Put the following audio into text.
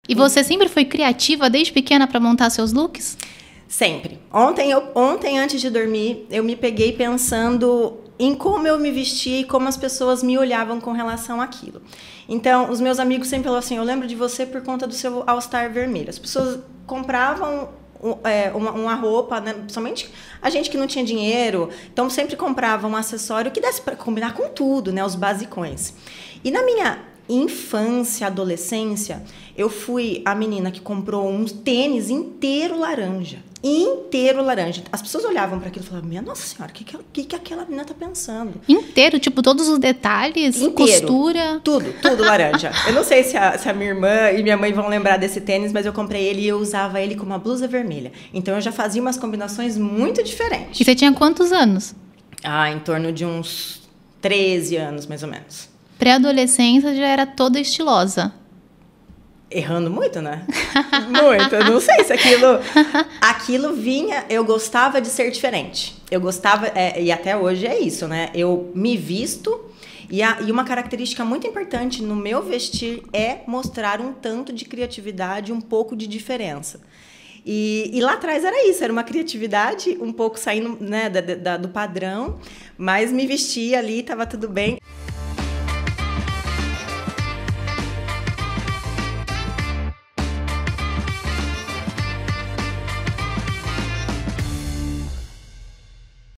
E você sempre foi criativa desde pequena para montar seus looks? Sempre. Ontem, antes de dormir, eu me peguei pensando em como eu me vestia e como as pessoas me olhavam com relação àquilo. Então, os meus amigos sempre falaram assim, eu lembro de você por conta do seu All-Star vermelho. As pessoas compravam uma roupa, né? Principalmente a gente que não tinha dinheiro, então sempre comprava um acessório que desse para combinar com tudo, né? Os basicões. E na minha infância, adolescência, eu fui a menina que comprou um tênis inteiro laranja. Inteiro laranja. As pessoas olhavam para aquilo e falavam, minha nossa senhora, o que aquela menina tá pensando? Inteiro? Tipo, todos os detalhes? Inteiro. Costura? Tudo laranja. Eu não sei se a minha irmã e minha mãe vão lembrar desse tênis, mas eu comprei ele e eu usava ele com uma blusa vermelha. Então eu já fazia umas combinações muito diferentes. E você tinha quantos anos? Em torno de uns 13 anos, mais ou menos. Pré-adolescência já era toda estilosa. Errando muito, né? Muito. Eu não sei se aquilo vinha... Eu gostava de ser diferente. Eu gostava... e até hoje é isso, né? Eu me visto... E uma característica muito importante no meu vestir é mostrar um tanto de criatividade, um pouco de diferença. E lá atrás era isso, era uma criatividade um pouco saindo, né, do padrão, mas me vestia ali, estava tudo bem.